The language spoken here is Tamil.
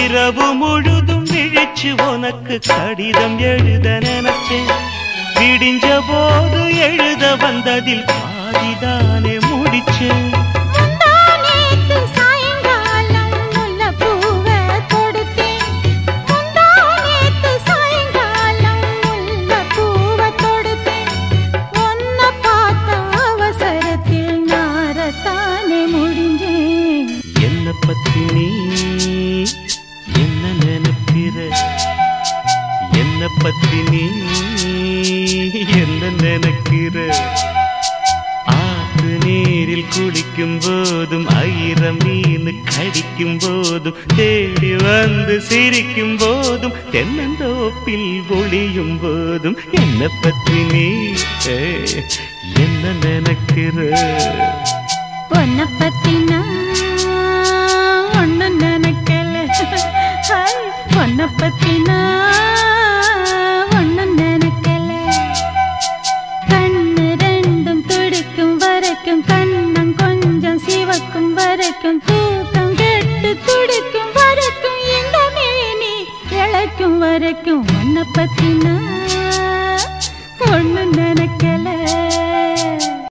இரவு முழுதும் விழிச்சு உனக்கு கடிதம் எழுத நினைச்சேன். விடிஞ்ச போது எழுத வந்ததில் பாதிதானே முடிச்சேன். பத்தி நீ என்ன நினைக்கிற, என்ன பத்தி நீ என்ன நினைக்கிற? ஆற்று நீரில் குளிக்கும் போதும் ஆயிரம் மீன் கடிக்கும் போதும் தேடி வந்து சிரிக்கும் போதும் தென்னந்தோப்பில் ஒளியும் போதும் என்ன பத்தி நீ என்ன நினைக்கிற? உன்னை பத்தி நான் ஒண்ணு நினைக்கல, உன்னை பத்தி நான் ஒண்ணு நினைக்கல. கண்ணு ரெண்டும் துடிக்கும் வரைக்கும், கண்ணம் கொஞ்சம் சிவக்கும் வரைக்கும், தூக்கம் கெட்டு துடிக்கும் வரைக்கும், இந்த மேனி இழைக்கும் வரைக்கும் உன்னை பத்தி நான்